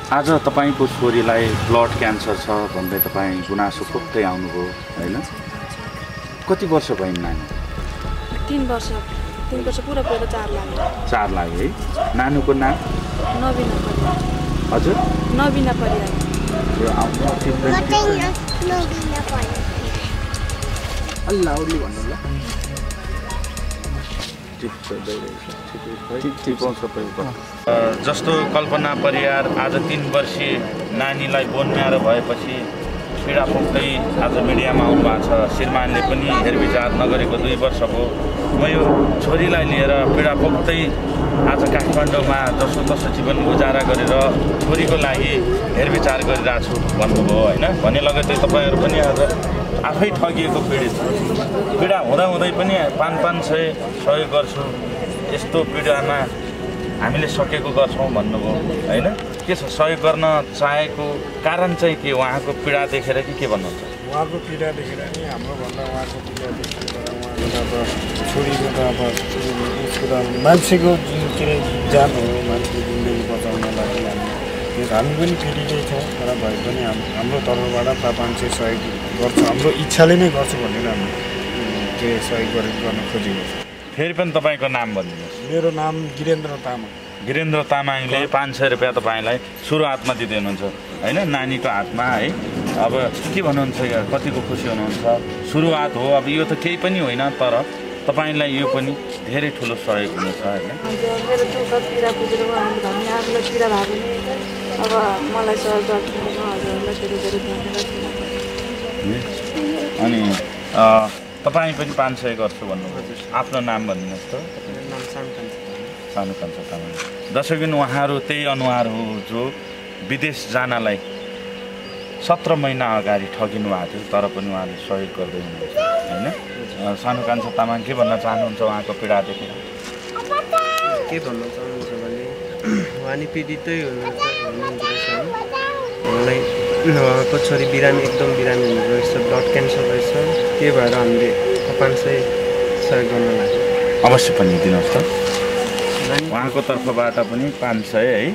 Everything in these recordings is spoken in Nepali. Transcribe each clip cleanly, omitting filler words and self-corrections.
आज तपाईको छोरीलाई ब्लड क्यान्सर छ भन्दै तपाई गुनासो पोख्दै आउनुभयो हैन? कति वर्ष भइन् नानी? 3 वर्ष पुरा पहिला 4 लाग्यो। 4 लाग्यो है। नानुको नाम? नवीना परियार। हजुर? नवीना परियार। यो आउनु नवीना परियार। अल्लाउली भन्नु ल। जस्तो कल्पना परियार आज 3 वर्षीय नानीलाई बोन म्यारो भएपछि पीडा पोख्दै आज मिडियामा आउनु भएको छ। श्रीमानले पनि हेरविचार नगरेको 2 वर्ष भयो। म यो छोरीलाई लिएर पीडा पोख्दै आज काठमाडौँमा जसो तसो जीवन गुजारा गरेर छोरीको लागि हेरविचार गरिरहेको छु भन्नुभयो हैन? भने लगत्तै तपाईहरु पनि आज आफै ठगिएको पीडा हुँदै पनि 500 सहयोग गर्छु, यस्तो पीडामा हामीले सकेको गर्छौं भन्नुभयो हैन? के छ सहयोग गर्न चाहेको कारण चाहिँ के? उहाँको पीडा देखेर के भन्नुहुन्छ? उहाँको पीडा देखेर नि हाम्रो भन्दा उहाँको पीडा देखेर उहाँको अब छोरीको त अब उसको त मान्छेको के जान हो, मान्छेको जिन्दगी बचाउन लागि हामी पनि पीडितै छौँ। तर भए पनि हाम्रो तर्फबाट 500 सहयोग गर्छ, हाम्रो इच्छाले नै गर्छु भनेर हामी के सहयोग गर्न खोजेको छ। फेरि पनि तपाईको नाम भनिदिनुहोस्। मेरो नाम गिरेन्द्र तामाङ। गिरेन्द्र तामाङले 500 रुपैयाँ तपाईलाई सुरुवातमा दिँदै हुनुहुन्छ हैन? नानीको हातमा है। अब के भन्नुहुन्छ? कतिको खुसी हुनुहुन्छ? सुरुवात हो, अब यो त केही पनि होइन, तर तपाईलाई यो पनि धेरै ठुलो सहयोग हुनेछ हैन? मेरो दुःख पीडा बुझेर हामी हामीलाई पीडा भयो भने अब मलाई सहयोग गर्नु हजुरलाई धेरै धन्यवाद। अनि तपाई पनि 500 गर्छु भन्नुभयो। आफ्नो नाम भन्नुहोस् त। सानो कान्छा तामाङ। दर्शकबिन उहाँहरू त्यही अनुहार हो जो विदेश जानलाई 17 महिना अगाडि ठगिनु भएको थियो, तर पनि उहाँले सहयोग गर्दै हुनुहुन्छ हैन? सानो कान्छा तामाङ के भन्न चाहनुहुन्छ उहाँको पीडा देखेर? के भन्न चाहनुहुन्छ भने उहाँ नि पीडितै हुनुहुन्छ मलाई उहाँको छोरी बिरामी एकदम बिरामी हुनुहुन्छ, ब्लड क्यान्सर रहेछ। त्यही भएर हामीले 500 सहयोग गर्न लाग्यो। अवश्य पनि दिनुहोस् त। उहाँको तर्फबाट पनि 500 है।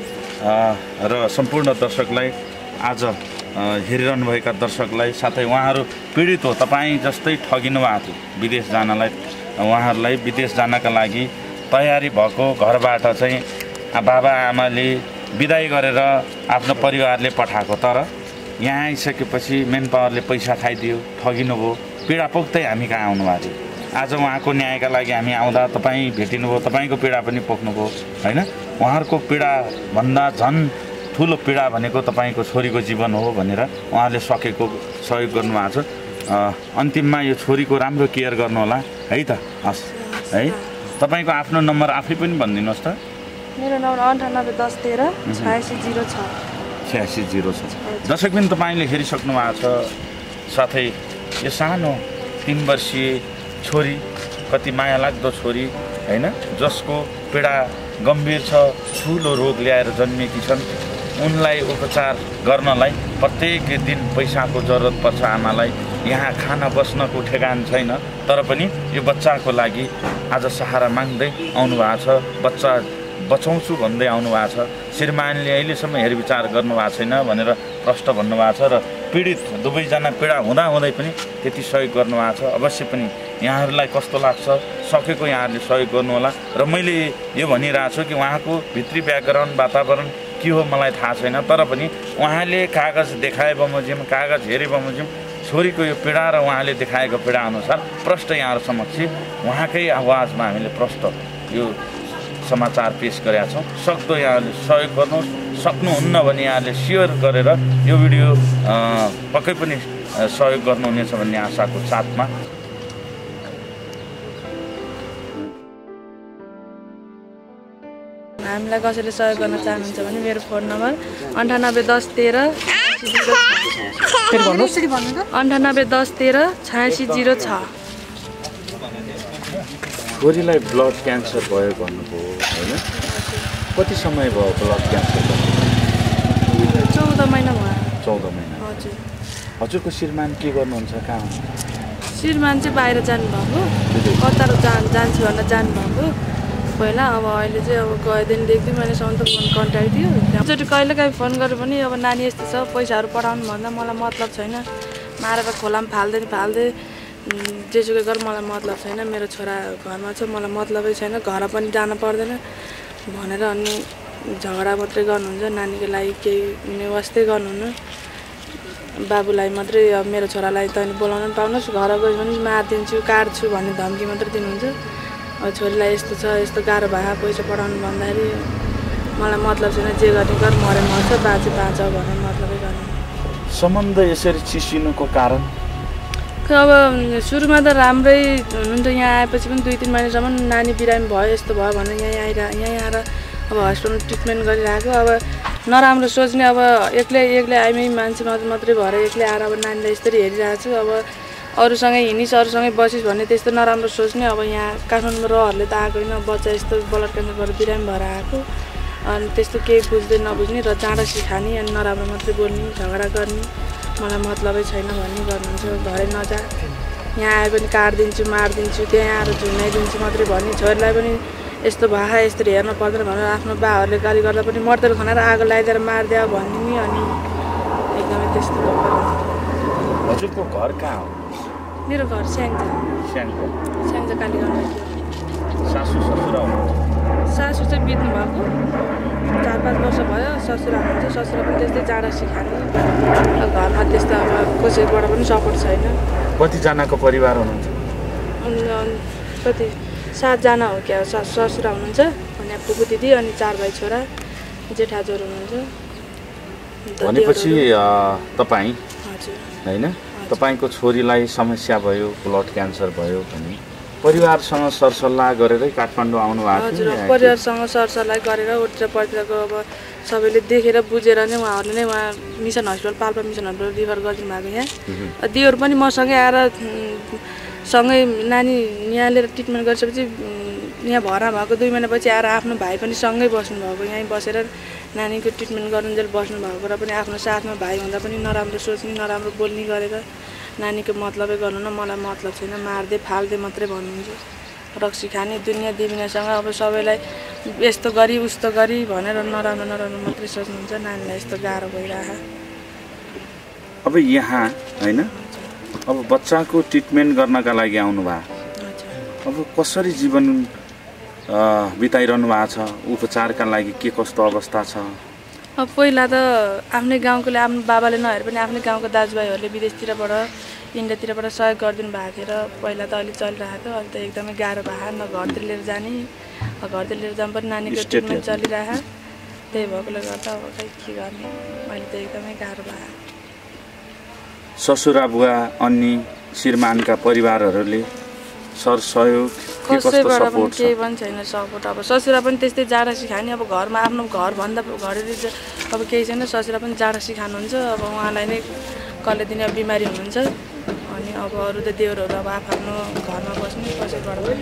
र सम्पूर्ण दर्शकलाई आज हेरिरहनुभएका दर्शकलाई साथै उहाँहरू पीडित हो, तपाईँ जस्तै ठगिनु भएको थियो विदेश जानलाई, उहाँहरूलाई विदेश जानका लागि तयारी भएको घरबाट चाहिँ बाबा आमाले बिदाई गरेर आफ्नो परिवारले पठाएको, तर यहाँ आइसकेपछि मेन पावरले पैसा खाइदियो, ठगिनुभयो, पीडा पोख्दै हामी कहाँ आउनुभएको थियो। आज उहाँको न्यायका लागि हामी आउँदा तपाईँ भेटिनुभयो, तपाईँको पीडा पनि पोख्नुभयो हैन? उहाँहरूको पीडाभन्दा झन् ठुलो पीडा भनेको तपाईँको छोरीको जीवन हो भनेर उहाँले सकेको सहयोग गर्नुभएको छ। अन्तिममा यो छोरीको राम्रो केयर गर्नुहोला है त। हस् है, तपाईँको आफ्नो नम्बर आफै पनि भनिदिनुहोस् त। मेरो नम्बर 981013 8606। 8606। दर्शकबिन तपाईँले हेरिसक्नु भएको छ। साथै यो सानो 3 वर्षीय छोरी, कति माया लाग्दो छोरी हैन, जसको पीडा गम्भीर छ, ठुलो रोग ल्याएर जन्मेकी छन्। उनलाई उपचार गर्नलाई प्रत्येक दिन पैसाको जरुरत पर्छ आमालाई। यहाँ खाना बस्नको ठेगान छैन, तर पनि यो बच्चाको लागि आज सहारा माग्दै आउनु भएको छ। बच्चा बचाउँछु भन्दै आउनु भएको छ। श्रीमानले अहिलेसम्म हेरविचार गर्नुभएको छैन भनेर प्रश्न भन्नुभएको छ। र पीडित दुवैजना पीडा हुँदै पनि त्यति सहयोग गर्नुभएको छ। अवश्य पनि यहाँहरूलाई कस्तो लाग्छ, सकेको यहाँहरूले सहयोग गर्नुहोला। र मैले यो भनिरहेको छु कि उहाँको भित्री ब्याकग्राउन्ड वातावरण के हो मलाई थाहा छैन, तर पनि उहाँले कागज देखाए बमोजिम, कागज हेरे बमोजिम छोरीको यो पीडा र उहाँले देखाएको पीडा अनुसार प्रष्ट यहाँहरू समक्ष उहाँकै आवाजमा हामीले प्रष्ट यो समाचार पेश गरेका छौँ। सक्दो यहाँहरूले सहयोग गर्नुहोस्, सक्नुहुन्न भने यहाँहरूले सेयर गरेर यो भिडियो पक्कै पनि सहयोग गर्नुहुनेछ भन्ने आशाको साथमा हामीलाई कसैले सहयोग गर्न चाहनुहुन्छ भने मेरो फोन नम्बर 981013 981013 8606। छोरीलाई ब्लड क्यान्सर भयो भन्नुभयो हैन? कति समय भयो ब्लड क्यान्सर? 14 महिना भयो। 14 महिना। हजुर। हजुरको श्रीमान के गर्नुहुन्छ? कहाँ श्रीमान चाहिँ बाहिर जानुभएको, कतार जान्छु भनेर जानुभएको पहिला। अब अहिले चाहिँ अब गएदेखि मैले सन्त फोन कन्ट्याक्ट थियो। एकचोटि कहिलेकाहीँ फोन गरेर पनि अब नानी यस्तो छ पैसाहरू पठाउनु भन्दा मलाई मतलब छैन, मारेर खोलामा फाल्दै जेसुकै गर मलाई मतलब छैन, मेरो छोरा घरमा छ मलाई मतलबै छैन, घर पनि जान पर्दैन भनेर अनि झगडा मात्रै गर्नुहुन्छ। नानीको लागि केही वास्तै गर्नुहुन्न, बाबुलाई मात्रै अब मेरो छोरालाई तैँले बोलाउन पनि पाउनुहोस्, घर गयो भने मारिदिन्छु काट्छु भन्ने धम्की मात्रै दिनुहुन्छ। अब छोरीलाई यस्तो छ यस्तो गाह्रो भए पैसा पठाउनु भन्दाखेरि मलाई मतलब छैन, जे गर्ने गर मरे मर्छ बाँचे बाँच भनेर मतलबै गर्ने। सम्बन्ध यसरी चिसिनुको कारण अब सुरुमा त राम्रै हुनुहुन्थ्यो, यहाँ आएपछि पनि 2-3 महिनासम्म नानी बिरामी भयो यस्तो भयो भनेर यहाँ आएर अब हस्पिटलमा ट्रिटमेन्ट गरिरहेको। अब नराम्रो सोच्ने, अब एक्लै आइमै मान्छे मात्रै भएर एक्लै आएर अब नानीलाई यसरी हेरिरहेको छु, अब अरूसँगै हिँडिस् अरूसँगै बसिस् भन्ने त्यस्तो नराम्रो सोच्ने। अब यहाँ काठमाडौँमा रहरले त आएको होइन, बच्चा यस्तो ब्लड क्यान्सर भएर बिरामी भएर आएको, अनि त्यस्तो केही बुझ्दै नबुझ्ने र चाँडो सिखाने अनि नराम्रो मात्रै बोल्ने झगडा गर्ने, मलाई मतलबै छैन भन्ने गर्नुहुन्छ। घरै नजा, यहाँ आए पनि काटिदिन्छु मारिदिन्छु, त्यहाँ आएर झुन्याइदिन्छु मात्रै भन्ने। छोरीलाई पनि यस्तो भए यसरी हेर्नु पर्दैन भनेर आफ्नो बाहरूले गाली गर्दा पनि मर्तेल खनाएर आगो लगाइदिएर मारिदियो भन्ने नि, अनि एकदमै त्यस्तो। हजुरको घर कहाँ हो? मेरो घर स्याङ्जा कालीगञ्ज। सासू ससुरा हुनुहुन्छ? सासू चाहिँ बित्नु भएको 4-5 वर्ष भयो, ससुरा हुनुहुन्छ, ससुरा पनि त्यस्तै चाँडो सिखाने, घरमा त्यस्तो अब कसैबाट पनि सपोर्ट छैन। कतिजनाको परिवार हुनुहुन्छ? कति 7जना हो क्या, ससुरा हुनुहुन्छ अनि फुपू दिदी अनि 4 भाइ छोरा जेठाजोर हुनुहुन्छ। भनेपछि तपाईँ हजुर होइन, तपाईँको छोरीलाई समस्या भयो ब्लड क्यान्सर भयो भने परिवारसँग सरसल्लाह गरेरै काठमाडौँ आउनु भएको थियो? हजुर, परिवारसँग सरसल्लाह गरेर उतिर पतिरको अब सबैले देखेर बुझेर नै उहाँहरूले नै वहाँ mission hospital Palpa mission hospital refer गरिदिनु भएको। यहाँ दिदीहरू पनि मसँगै आएर सँगै नानी यहाँ लिएर ट्रिटमेन्ट गरिसकेपछि यहाँ भर्ना भएको 2 महिनापछि आएर आफ्नो भाइ पनि सँगै बस्नुभएको, यहीँ बसेर नानीको ट्रिटमेन्ट गर्नुन्जेल बस्नुभएको र पनि आफ्नो साथमा भाइ हुँदा पनि नराम्रो सोच्ने नराम्रो बोल्ने गरेर नानीको मतलबै गर्नु न, मलाई मतलब छैन मार्दै फाल्दै मात्रै भन्नुहुन्छ। रक्सी खाने दुनियाँ दिबिनासँग अब सबैलाई यस्तो गरी उस्तो गरी भनेर नराम्रो मात्रै सोच्नुहुन्छ। नानीलाई यस्तो गाह्रो भइरहेको। अब यहाँ होइन, अब बच्चाको ट्रिटमेन्ट गर्नका लागि आउनुभयो, अब कसरी जीवन बिताइरहनु भएको छ? उपचारका लागि के कस्तो अवस्था छ? अब पहिला त आफ्नै गाउँकोले आफ्नो बाबाले नहेर पनि आफ्नै गाउँको दाजुभाइहरूले विदेशतिरबाट इन्डियातिरबाट सहयोग गरिदिनु भएको थियो र पहिला त अलिक चलिरहेको थियो। अहिले त एकदमै गाह्रो भएको, न घरतिर लिएर जाने, घरतिर लिएर जानु पनि नानीको ट्रिटमेन्ट चलिरहेको, त्यही भएकोले गर्दा अब खै के गर्ने, अहिले त एकदमै गाह्रो भयो। ससुरा बुवा अन्य श्रीमानका परिवारहरूले सहयोग कसैबाट पनि केही पनि छैन सपोर्ट। अब ससुरा पनि त्यस्तै जाडा सिखाने, अब घरमा आफ्नो घरभन्दा घरेरी अब केही छैन, ससुरा पनि जाडा सिखानुहुन्छ। अब उहाँलाई नै कसले दिने अब बिमारी हुनुहुन्छ, अनि अब अरू त देवरहरू अब आफ्नो घरमा बस्ने, कसैबाट पनि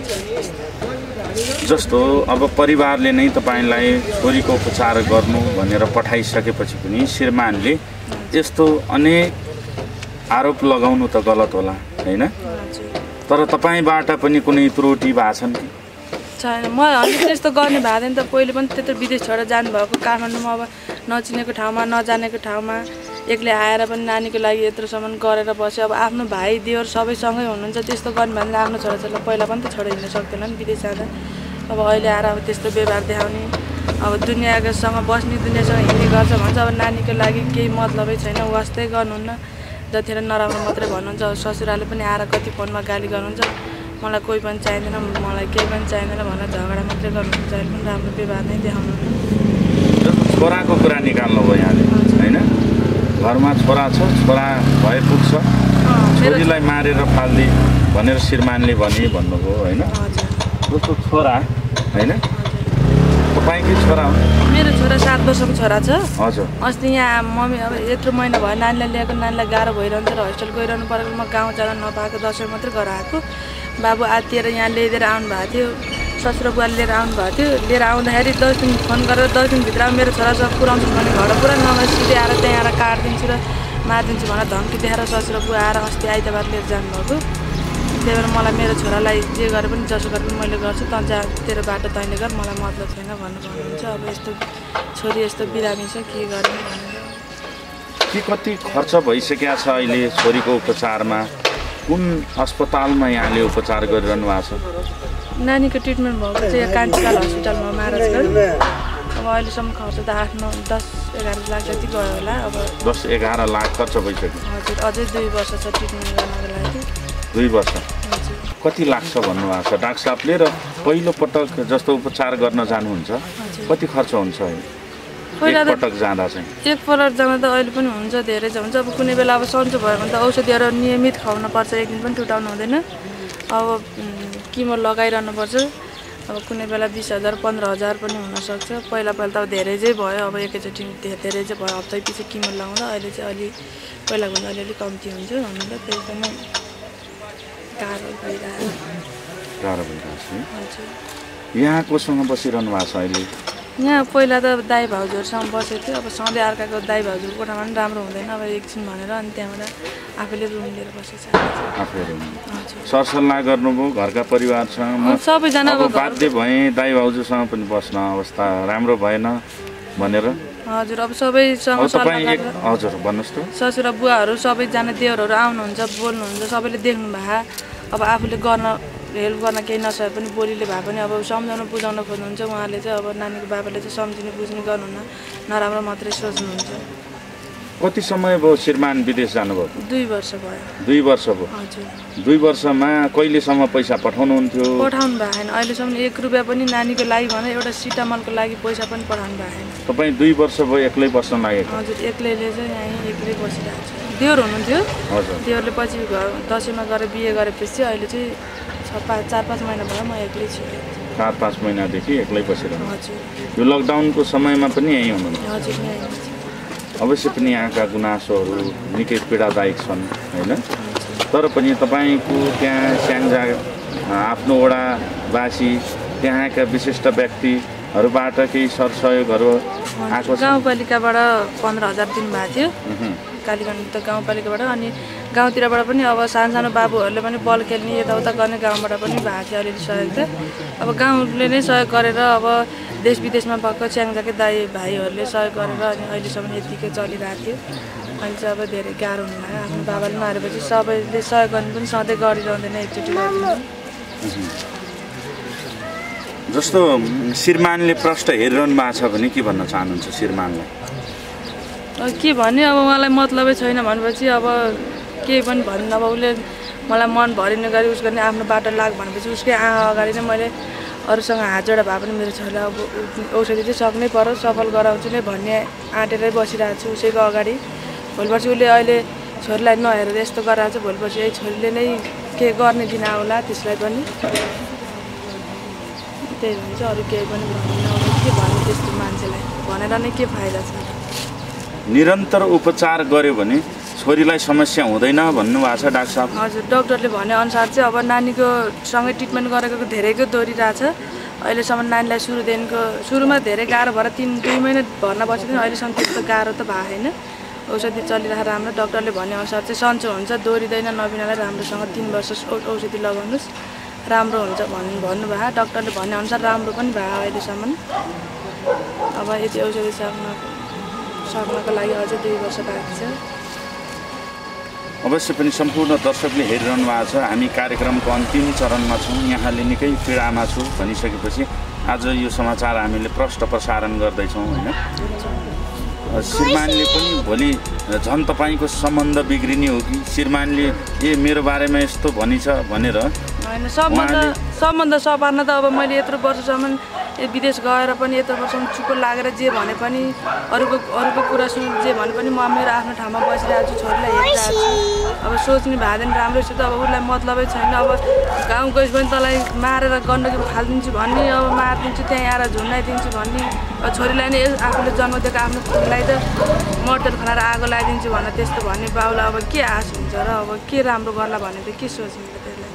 छैन। जस्तो अब परिवारले नै तपाईँलाई छोरीको उपचार गर्नु भनेर पठाइसकेपछि पनि श्रीमानले यस्तो अनेक आरोप लगाउनु त गलत होला होइन, तर तपाईँबाट पनि कुनै त्रुटि भएको छन् कि छैन? म त्यस्तो गर्ने भएको थिएन त, पहिले पनि त्यत्रो विदेश छोडेर जानुभएको, काठमाडौँमा अब नचिनेको ठाउँमा नजानेको ठाउँमा एक्लै आएर पनि नानीको लागि यत्रोसम्म गरेर बस्यो। अब आफ्नो भाइ देवर सबै सँगै हुनुहुन्छ, त्यस्तो गर्ने भने आफ्नो छोराछोरीलाई पहिला पनि त छोडेर हिँड्न सक्दैन नि विदेश जाँदा। अब अहिले आएर अब त्यस्तो व्यवहार देखाउने, अब दुनियाँसँग बस्ने दुनियाँसँग हिँड्ने गर्छ भन्छ। अब नानीको लागि केही मतलबै छैन, वास्तै गर्नुहुन्न, जतिखेर नराम्रो मात्रै भन्नुहुन्छ। अब ससुराले पनि आएर कति फोनमा गाली गर्नुहुन्छ, मलाई कोही पनि चाहिँदैन, मलाई केही पनि चाहिँदैन भनेर झगडा मात्रै गर्नुहुन्छ। अहिले पनि राम्रो व्यवहार नै देखाउनुहुन्न। छोराको कुरा निकाल्नु भयो यहाँले होइन, घरमा छोरा छ, छोरा भए पुग्छ, छोरीलाई मारेर फाल्दी भनेर श्रीमानले भन्नुभयो होइन। जस्तो छोरा होइन, तपाईँकै छोरा हो? मेरो छोरा 7 वर्षको छोरा छ। हजुर। अस्ति यहाँ मम्मी अब यत्रो महिना भयो नानीलाई ल्याएको, नानीलाई गाह्रो भइरहन्छ र होस्टेल गइरहनु परेको, म गाउँ जान नपाएको, दसैँ मात्रै घर आएको। बाबु आत्तिएर यहाँ ल्याइदिएर आउनु भएको थियो, ससुरा बुवाले लिएर आउनु भएको थियो। लिएर आउँदाखेरि 10 दिन फोन गरेर 10 दिनभित्रमा मेरो छोरासँग पुऱ्याउँछु भने घर पुरा नभए सिधै आएर त्यहाँ आएर काटिदिन्छु र मारिदिन्छु भनेर धम्की देखाएर ससुरा बुवा आएर अस्ति आइतबार लिएर जानुभएको। त्यही भएर मलाई मेरो छोरालाई जे गरे पनि जसो गरे पनि मैले गर्छु त जा तेरो बाटो तैँले गर मलाई मतलब छैन भन्नुहुन्छ अब यस्तो छोरी यस्तो बिरामी छ के गर्ने भनेर के कति खर्च भइसकेको छ अहिले छोरीको उपचारमा कुन अस्पतालमा यहाँले उपचार गरिरहनु भएको छ नानीको ट्रिटमेन्ट भएको चाहिँ यहाँ कान्तिलाल हस्पिटलमा महाराजगञ्ज अब अहिलेसम्म खर्च त 8, 9, 10, 11 लाख जति गयो होला अब 10-11 लाख खर्च भइसक्यो हजुर अझै 2 वर्ष छ ट्रिटमेन्ट गर्नको लागि 2 वर्ष हजुर कति लाग्छ भन्नुभएको छ डाक्टर साहबले र पहिलो पटक जस्तो उपचार गर्न जानुहुन्छ कति खर्च हुन्छ पहिला त पटक जाँदा चाहिँ एकपल्ट जाँदा त अहिले पनि हुन्छ धेरै चाहिँ हुन्छ अब कुनै बेला अब सन्चो भयो भने त औषधिहरू नियमित खुवाउनु पर्छ एक दिन पनि छुटाउनु हुँदैन अब किमो लगाइरहनु पर्छ अब कुनै बेला 20,000 15,000 पनि हुनसक्छ पहिला त अब धेरै चाहिँ भयो अब एकैचोटि धेरै चाहिँ भयो हप्ता पछि किमो लगाउँदा अहिले चाहिँ अलि पहिलाभन्दा अलिअलि कम्ती हुन्छ हुन त त्यही पनि गाह्रो भइरहेको हजुर यहाँ कोसँग बसिरहनु भएको छ अहिले यहाँ पहिला त दाइ भाउजूहरूसँग बसेको थियो अब सधैँ अर्काको दाइ भाउजू कोठामा पनि राम्रो हुँदैन अब एकछिन भनेर अनि त्यहाँबाट आफूले रुम लिएर बसेको छ सरसल्लाह गर्नुभयो घरका परिवारसँग सबैजना अब बाध्य भएँ दाइ भाउजूसँग पनि बस्न अवस्था राम्रो भएन भनेर हजुर अब सबैसँग हजुर भन्नुहोस् त ससुरा बुवाहरू सबैजना देवरहरू आउनुहुन्छ बोल्नुहुन्छ सबैले देख्नु भए अब आफूले गर्न हेल्प गर्न केही नसके पनि बोलीले भए पनि अब सम्झाउन बुझाउन खोज्नुहुन्छ उहाँले चाहिँ अब नानीको बाबाले चाहिँ सम्झिने बुझ्ने गर्नुहुन्न नराम्रो मात्रै सोच्नुहुन्छ कति समय भयो श्रीमान विदेश जानुभयो 2 वर्ष भयो 2 वर्ष भयो हजुर 2 वर्षमा कहिलेसम्म पैसा पठाउनुहुन्थ्यो पठाउनु भएको छैन अहिलेसम्म 1 रुपियाँ पनि नानीको लागि भने एउटा सिटामलको लागि पैसा पनि पठाउनु भएको छैन तपाईँ 2 वर्ष भयो एक्लै बस्न लागेको हजुर एक्लैले चाहिँ यहीँ एक्लै बसिरहेको छ देवर हुनुहुन्थ्यो हजुर देवरले पछि दसैँमा गएर बिहे गरेपछि अहिले चाहिँ 4-5 महिना भयो म एक्लै छु 4-5 महिनादेखि एक्लै बसिरहनु हजुर यो लकडाउनको समयमा पनि यहीँ हुनुहुन्छ हजुर यहीँ अवश्य पनि यहाँका गुनासोहरू निकै पीडादायक छन् होइन तर पनि तपाईँको त्यहाँ स्याङ्जा आफ्नो वडावासी त्यहाँका विशिष्ट व्यक्तिहरूबाट केही सरसहयोगहरू आएको छ गाउँपालिकाबाट 15,000 दिनुभएको थियो कालीगञ्ज त गाउँपालिकाबाट अनि गाउँतिरबाट पनि अब सानो बाबुहरूले पनि बल खेल्ने यताउता गर्ने गाउँबाट पनि भएको थियो अलिअलि सहयोग त अब गाउँले नै सहयोग गरेर अब देश विदेशमा भएको च्याङ्जाकै दाइ भाइहरूले सहयोग गरेर अनि अहिलेसम्म यतिकै चलिरहेको थियो अहिले चाहिँ अब धेरै गाह्रो हुनु लाग्यो आफ्नो बाबाले नहेरेपछि सबैले सहयोग गर्नु पनि सधैँ गरिरहँदैन एकचोटि जस्तो श्रीमानले प्रश्न हेरिरहनु भएको छ भने के भन्न चाहनुहुन्छ श्रीमानलाई के भन्ने अब उहाँलाई मतलबै छैन भनेपछि अब केही पनि भन्नु अब उसले मलाई मन भरिने गरी उस गर्ने आफ्नो बाटो लाग भनेपछि उसकै अगाडि नै मैले अरूसँग हात जोडा भए पनि मेरो छोरीलाई अब औषधि चाहिँ सक्नै पर्यो सफल गराउँछु नै भन्ने आँटेरै बसिरहेको छु उसैको अगाडि भोलिपर्सि उसले अहिले छोरीलाई नहेरेर यस्तो गराएको छ भोलिपर्सि यही छोरीले नै के गर्ने दिन आउला त्यसलाई पनि त्यही भन्छ अरू केही पनि भन्नु के भन्नु त्यस्तो मान्छेलाई भनेर नै के फाइदा छ निरन्तर उपचार गर्यो भने छोरीलाई समस्या हुँदैन भन्नुभएको छ डाक्टर साहब हजुर डाक्टरले भनेअनुसार चाहिँ अब नानीको सँगै ट्रिटमेन्ट गरेको धेरैको दोहोरिरहेछ अहिलेसम्म नानीलाई सुरुमा धेरै गाह्रो भएर 2 महिना भर्ना बसिदिनु अहिलेसम्म त्यस्तो गाह्रो त भएको छैन औषधि चलिरहेको राम्रो डाक्टरले भनेअनुसार चाहिँ सन्चो हुन्छ दोहोरिँदैन नबिनालाई राम्रोसँग 3 वर्ष औषधि लगाउनुहोस् राम्रो हुन्छ भन्नुभयो डाक्टरले भनेअनुसार राम्रो पनि भयो अहिलेसम्म अब यति औषधि सक्नको लागि अझै 2 वर्ष बाँकी छ अवश्य पनि सम्पूर्ण दर्शकले हेरिरहनु भएको छ हामी कार्यक्रमको अन्तिम चरणमा छौँ यहाँले निकै पीडामा छु भनिसकेपछि आज यो समाचार हामीले प्रष्ट प्रसारण गर्दैछौँ होइन श्रीमानले पनि भोलि झन् तपाईँको सम्बन्ध बिग्रिने हो कि श्रीमानले मेरो बारेमा यस्तो भनिछ भनेर होइन सम्बन्ध सपार्न त अब मैले यत्रो वर्षसम्म विदेश गएर पनि यत्रो वर्षसम्म चुप्पो लागेर जे भने पनि अरूको कुरा जे भने पनि म मेरो आफ्नो ठाउँमा बसिरहेको छु छोरीलाई हेरिरहेको छु अब सोच्ने भएदेखि राम्रो छु त अब उसलाई मतलबै छैन अब गाउँ गएपछि पनि तँलाई मारेर गण्डकी फालिदिन्छु भन्ने अब मारिदिन्छु त्यहाँ आएर झुन्डाइदिन्छु भन्ने अब छोरीलाई नै आफूले जन्म दिएको आफ्नो छोरीलाई त मर्तेल खनाएर आगो लगाइदिन्छु भनेर त्यस्तो भन्ने बाउलाई अब के आश हुन्छ र अब के राम्रो गर्ला भन्ने त के सोच्ने त त्यसलाई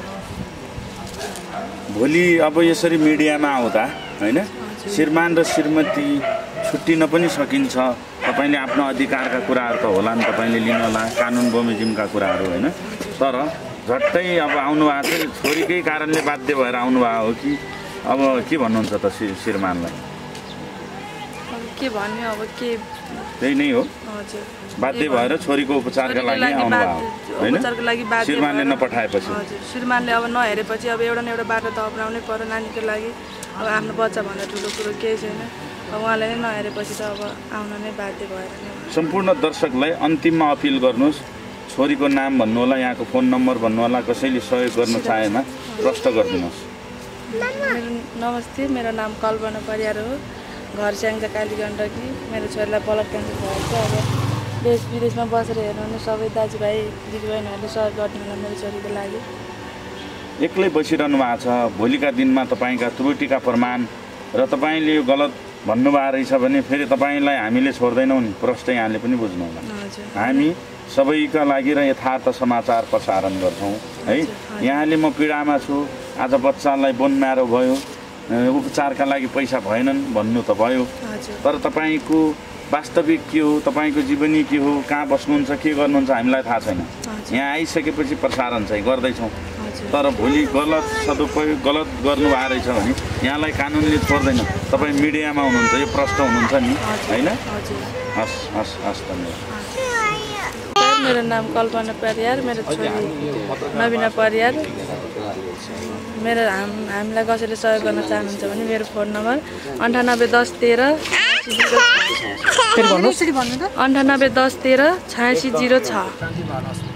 भोलि अब यसरी मिडियामा आउँदा होइन श्रीमान र श्रीमती छुट्टिन पनि सकिन्छ तपाईँले आफ्नो अधिकारका कुराहरू त होला नि तपाईँले लिनु होला कानुन बमोजिमका कुराहरू होइन तर झट्टै अब आउनुभएको चाहिँ छोरीकै कारणले बाध्य भएर आउनुभएको हो कि अब के भन्नुहुन्छ त श्रीमानलाई? अब के भन्ने अब के त्यही नै हो, हजुर बाध्य भएर छोरीको उपचारका लागि आउनुभयो होइन? उपचारको लागि बाध्य श्रीमानले भएर। नपठाएपछि हजुर श्रीमानले अब नहेरेपछि अब एउटा न एउटा बाटो त अपनाउनै पर्यो नानीको लागि। अब आफ्नो बच्चा भन्दा ठुलो कुरो केही छैन। अब उहाँले नै नहेरेपछि त अब आउन नै बाध्य भएर नै। सम्पूर्ण दर्शकलाई अन्तिममा अपिल गर्नुहोस्, छोरीको नाम भन्नु होला, यहाँको फोन नम्बर भन्नु होला, कसैले सहयोग गर्न चाहेमा प्रष्ट गरिदिनुहोस्। मेरो नमस्ते, मेरो नाम कल्पना परियार हो, घर स्याङ्जा कालीगण्डकी। मेरो छोरीलाई ब्लड क्यान्सर भएको छ। अब देश विदेशमा बसेर हेर्नुहुने सबै दाजुभाइ दिदीबहिनीहरूले सहयोग गर्नु होला मेरो छोरीको लागि। एक्लै बसिरहनु भएको छ, भोलिका दिनमा तपाईँका त्रुटिका प्रमाण र तपाईँले यो गलत भन्नुभएको रहेछ भने फेरि तपाईँलाई हामीले छोड्दैनौँ नि, प्रष्ट यहाँले पनि बुझ्नु होला। हजुर हामी सबैका लागि र यथार्थ समाचार प्रसारण गर्छौँ है। यहाँले म पीडामा छु, आज बच्चालाई बोन म्यारो भयो, उपचारका लागि पैसा भएनन् भन्नु त भयो, हजुर तर तपाईँको वास्तविक के हो, तपाईँको जीवनी के हो, कहाँ बस्नुहुन्छ, के गर्नुहुन्छ हामीलाई थाहा छैन। यहाँ आइसकेपछि प्रसारण चाहिँ गर्दैछौँ, तर भोलि गलत सदुपयोग गलत गर्नुभएको रहेछ भने यहाँलाई कानुनले छोड्दैन। तपाईँ मिडियामा हुनुहुन्छ, यो प्रष्ट हुनुहुन्छ नि होइन? हस् हस् हस् धन्यवाद। मेरो नाम कल्पना परियार, मेरो छोरी नवीना परियार। मेरो हामीलाई कसैले सहयोग गर्न चाहनुहुन्छ भने मेरो फोन नम्बर 981013 981013 8606।